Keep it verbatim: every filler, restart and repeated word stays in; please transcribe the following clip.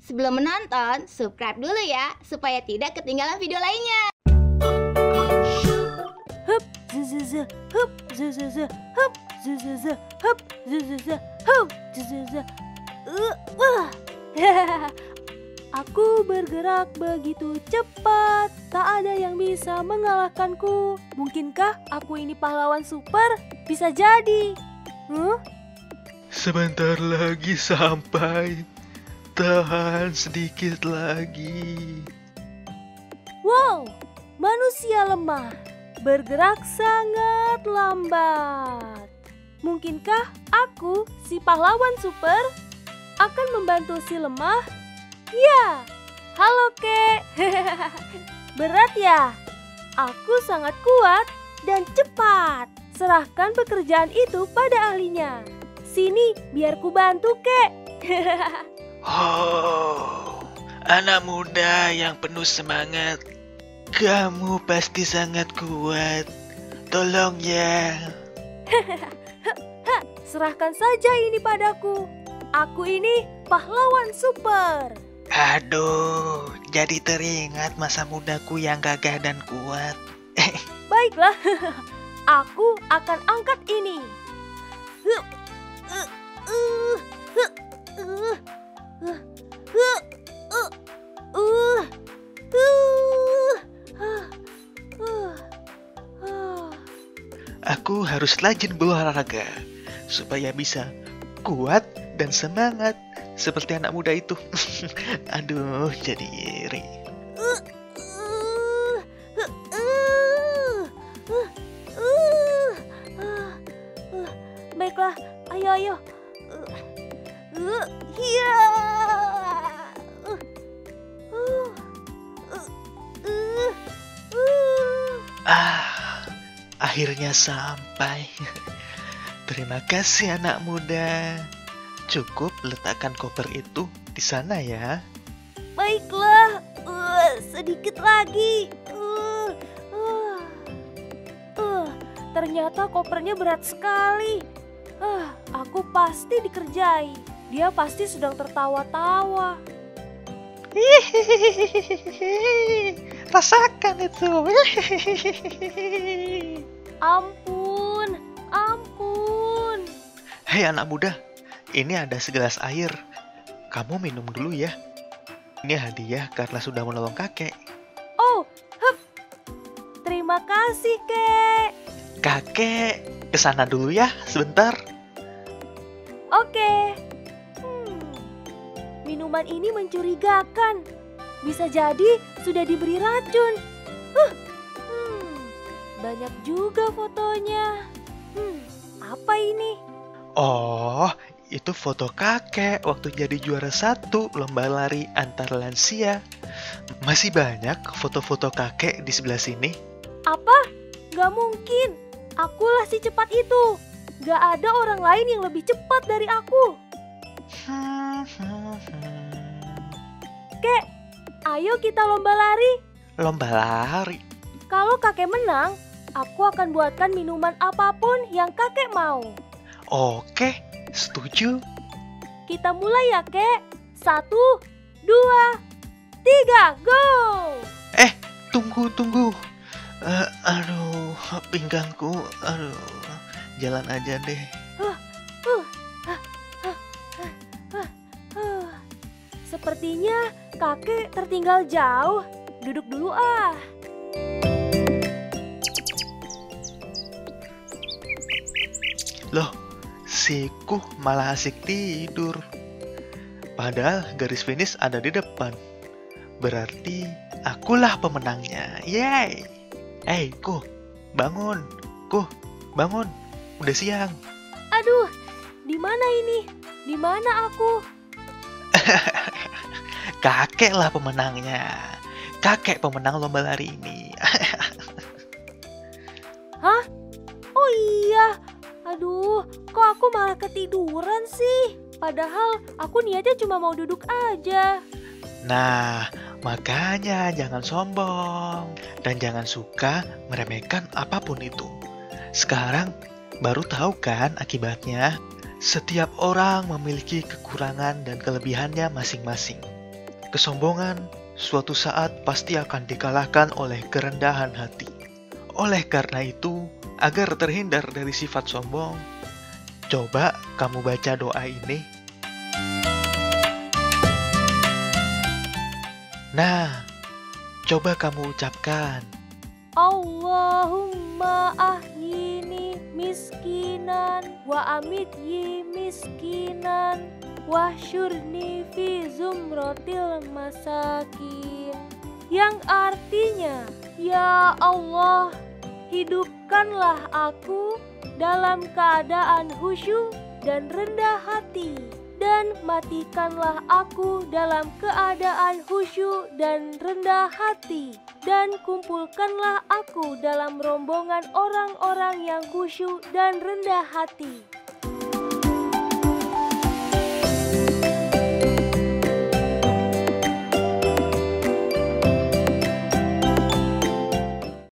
Sebelum menonton, subscribe dulu ya, supaya tidak ketinggalan video lainnya. Hup, zuzuzu, hup, zuzuzu, hup, zuzuzu, hup, zuzuzu, hup, zuzuzu. Uh, wah. Aku bergerak begitu cepat, tak ada yang bisa mengalahkanku. Mungkinkah aku ini pahlawan super? Bisa jadi. Huh? Sebentar lagi sampai. Tahan sedikit lagi. Wow, manusia lemah, bergerak sangat lambat. Mungkinkah aku, si pahlawan super, akan membantu si lemah? Ya, halo Kek. Berat ya? Aku sangat kuat dan cepat. Serahkan pekerjaan itu pada ahlinya. Sini, biar ku bantu Kek. Oh, anak muda yang penuh semangat. Kamu pasti sangat kuat. Tolong ya. Serahkan saja ini padaku. Aku ini pahlawan super. Aduh, jadi teringat masa mudaku yang gagah dan kuat. Baiklah, aku akan angkat ini. Huh, uh, uh, huh, uh, uh, huh, uh, uh, uh, uh, uh. Aku harus rajin berolahraga supaya bisa kuat dan semangat seperti anak muda itu. Aduh, jadi iri. Uh, uh, uh, uh, uh, uh, uh, uh. Baiklah, ayo ayo. Uh, uh, ya. Uh, uh, uh, uh, uh. Ah, akhirnya sampai. Terima kasih anak muda. Cukup letakkan koper itu di sana ya. Baiklah, uh, sedikit lagi. Uh, uh, uh, ternyata kopernya berat sekali. Uh, aku pasti dikerjai. Dia pasti sedang tertawa-tawa. Rasakan itu. Ampun, ampun. Hei anak muda, ini ada segelas air. Kamu minum dulu ya. Ini hadiah karena sudah menolong kakek. Oh, hup. Terima kasih, Kek. Kakek, kesana dulu ya sebentar. Oke. Hmm, minuman ini mencurigakan. Bisa jadi sudah diberi racun. Huh. Hmm, banyak juga fotonya. Hmm, apa ini? Oh, itu foto kakek waktu jadi juara satu lomba lari antar lansia. Masih banyak foto-foto kakek di sebelah sini. Apa? Gak mungkin. Akulah si cepat itu. Gak ada orang lain yang lebih cepat dari aku. Kek, ayo kita lomba lari. Lomba lari? Kalau kakek menang, aku akan buatkan minuman apapun yang kakek mau. Oke, setuju. Kita mulai ya, Kek. Satu, dua, tiga, go! Eh, tunggu, tunggu. Uh, aduh, pinggangku. Aduh, jalan aja deh. Huh, huh, huh, huh, huh, huh, huh. Sepertinya kakek tertinggal jauh. Duduk dulu ah. Loh, siku malah asik tidur. Padahal garis finish ada di depan. Berarti akulah pemenangnya. Yeay. Hei, Ku, bangun. Ku, bangun. Udah siang. Aduh, di mana ini? Di mana aku? Kakek lah pemenangnya. Kakek pemenang lomba lari ini. Hah? Oh iya. Aduh, kok aku malah ketiduran sih? Padahal aku niatnya cuma mau duduk aja. Nah, makanya jangan sombong dan jangan suka meremehkan apapun itu. Sekarang baru tahu kan akibatnya? Setiap orang memiliki kekurangan dan kelebihannya masing-masing. Kesombongan suatu saat pasti akan dikalahkan oleh kerendahan hati. Oleh karena itu, agar terhindar dari sifat sombong, coba kamu baca doa ini. Nah, coba kamu ucapkan. Allahumma ahyini miskinan wa amityi miskinan wahsyurni fi zumrotil masakin. Yang artinya, ya Allah, hidupkanlah aku dalam keadaan khusyuk dan rendah hati, dan matikanlah aku dalam keadaan khusyuk dan rendah hati, dan kumpulkanlah aku dalam rombongan orang-orang yang khusyuk dan rendah hati.